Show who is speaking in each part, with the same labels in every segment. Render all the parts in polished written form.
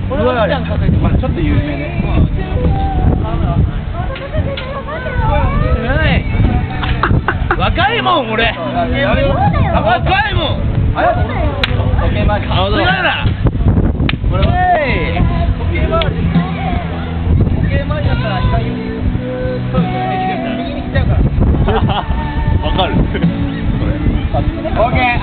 Speaker 1: 俺はちゃん数えてまだちょっと有名ね。若いもん俺。若いもん。あれ時計回り。顔だな。これは。時計回り。時計回りだったら左右。そうですね。右に来ちゃうから。わかる。オッケー、はい。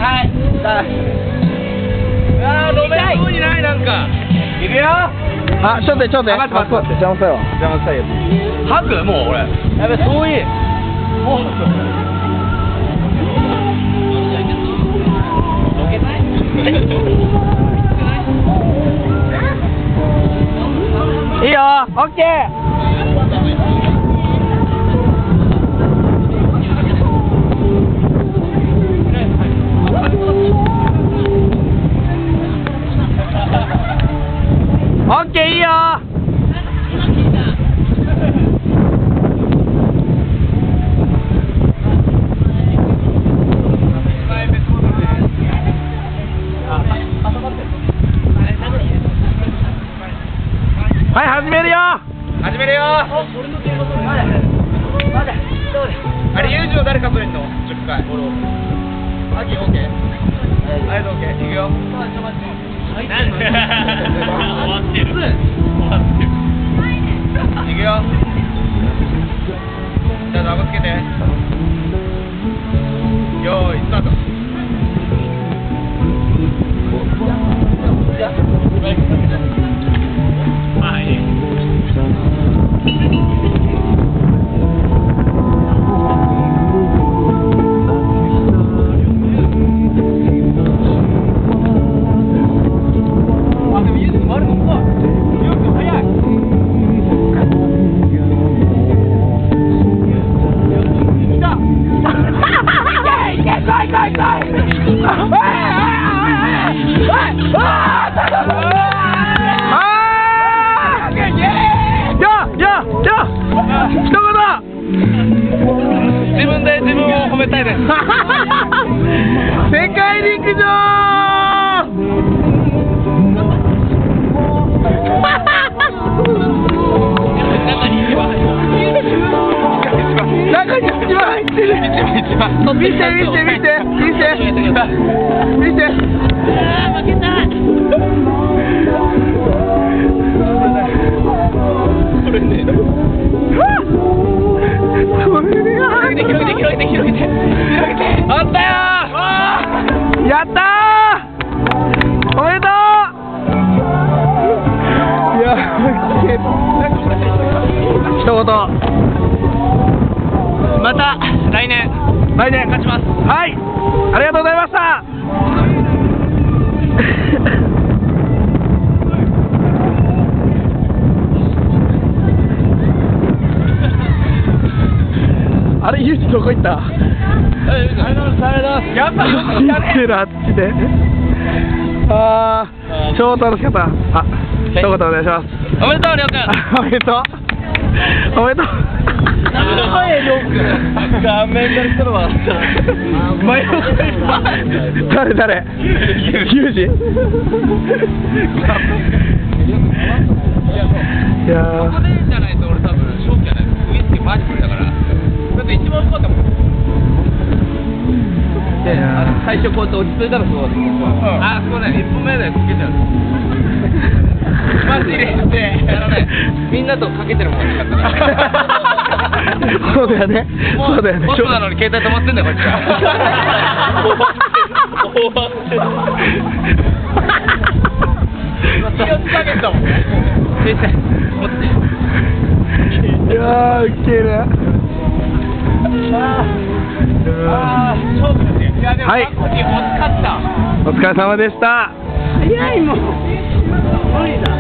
Speaker 1: あー、飲めそうにないなんか。いくよ。
Speaker 2: あ、ちょっと待って。邪魔したよ。邪魔したよ。
Speaker 1: 吐くもう俺。やべ、そういい。もう吐く。どけない？
Speaker 2: いいよ。オッケー。オッケー、いいよ。はい、始めるよ。
Speaker 1: 始めるよ。あれ、ユージの誰数えんの？10回。アキ、オッケー。ありがとう、オッケー。いくよ。なんで終わってる。いくよ。じゃあ、ダブつけて。よーい、スタート。はい。自分で自分を褒めたいです。
Speaker 2: 世界陸上。中に一番入ってる。見て。負けた。これね。広げて。あったよー。やったー。おめでとう。いや、一言。
Speaker 1: また来年勝ちます。
Speaker 2: はい、ありがとうございました。あれ、ユージどこ行った？やっぱよく来たね。あっちで。ああ、超楽しかった。あ、一言お願いします。
Speaker 1: おめでとう、りょうくん。
Speaker 2: おめでとう。
Speaker 1: 画面からしたら笑った。
Speaker 2: 誰？ユージ？いやー。
Speaker 1: ここでじゃないと俺多分勝機じゃない。ウイスキーマジックだから。だって一番良かったもん。で、最初こうやって落ち着いたらそうだった。あ、そうね、1本目でかけちゃう。マジでみんなとかけてるもん欲しかったね。
Speaker 2: そうだよね。
Speaker 1: ホストなのに携帯止まってんだよこっちは。気をつかけたもんね。携帯持って。
Speaker 2: いやー、ウケる。
Speaker 1: 勝負ですよ。いやでも惜しかった。
Speaker 2: お疲れ様でした。
Speaker 1: 早いもん。無理だ。